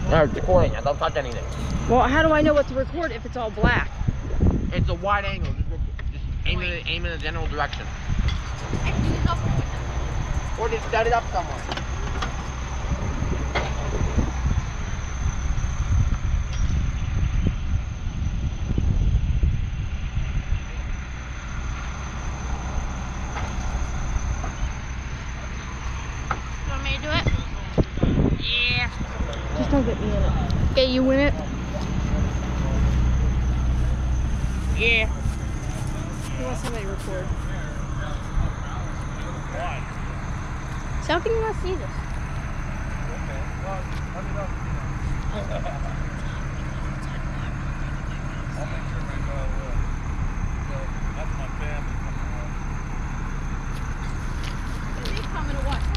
No, it's recording. I don't touch anything. Well, how do I know what to record if it's all black? It's a wide angle. Just aim in a general direction. Or just set it up somewhere. You want me to do it? Yeah. Just don't get me in it. Okay, you win it. Yeah. Who wants somebody to record? So how can you not see this? Okay. Well, let me know. I'll make sure my that's my family coming home. Are they coming to what?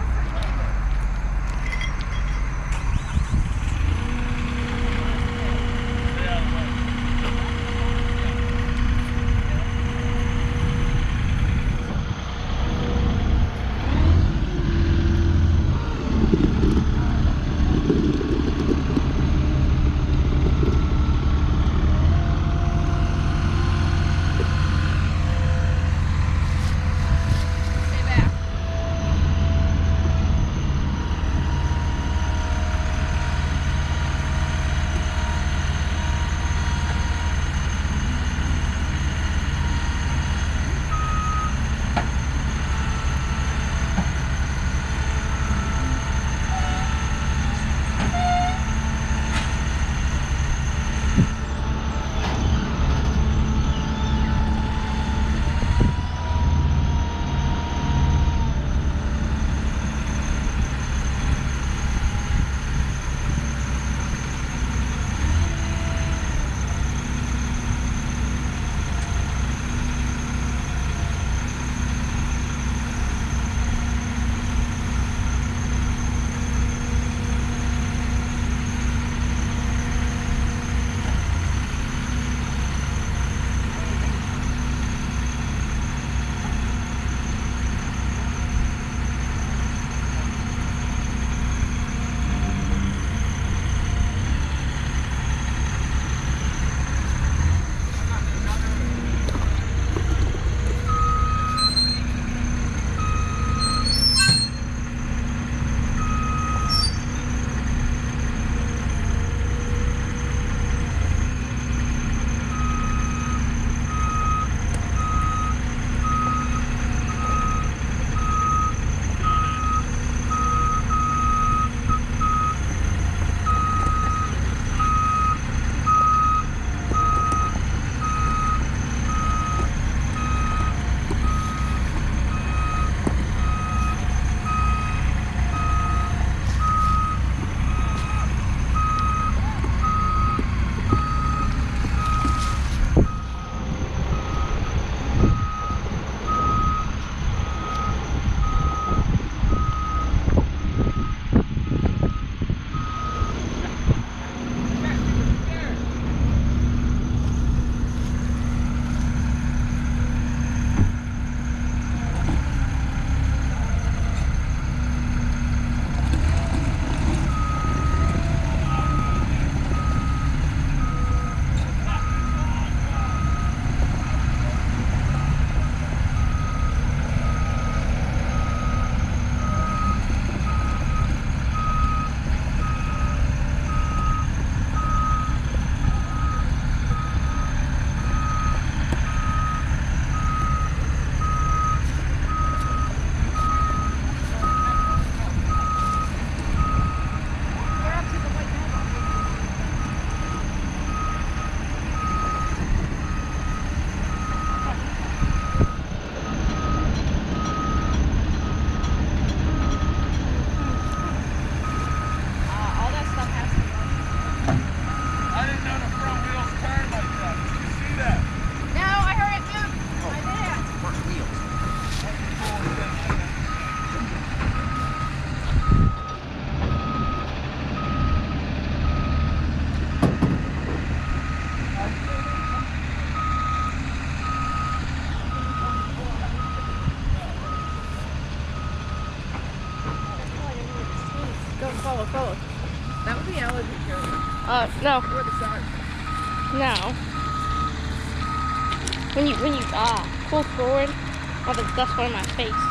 the allergy cure? No. What the size? No. When you pull forward, all the dust on my face.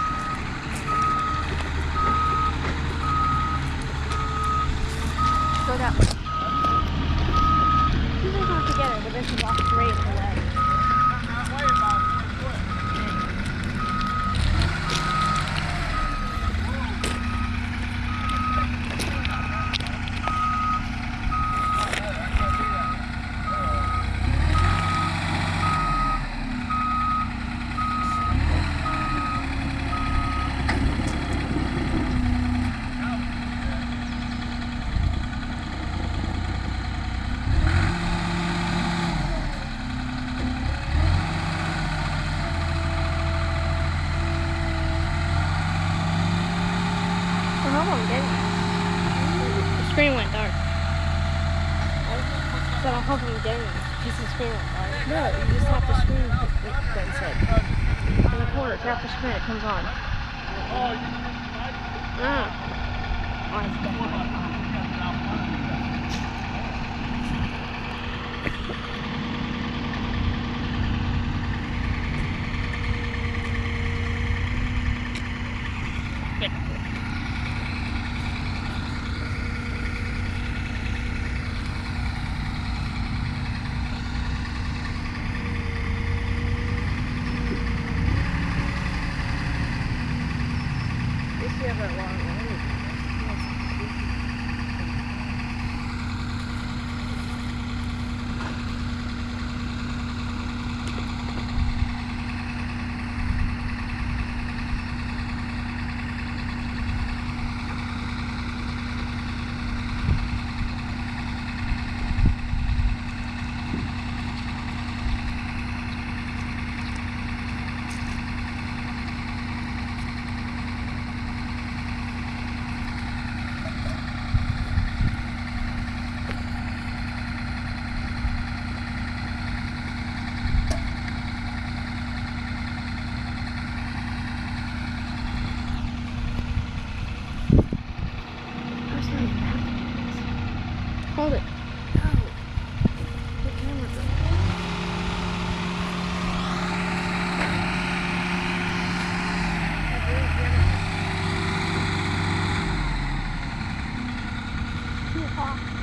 Go that way. These are not together, but this is walk straight to the left. The screen went dark. So I'm hoping you get it. Just the screen went dark. No, you just have to screen then said. In the corner, tap the screen, it comes on. Hold it. Too hot.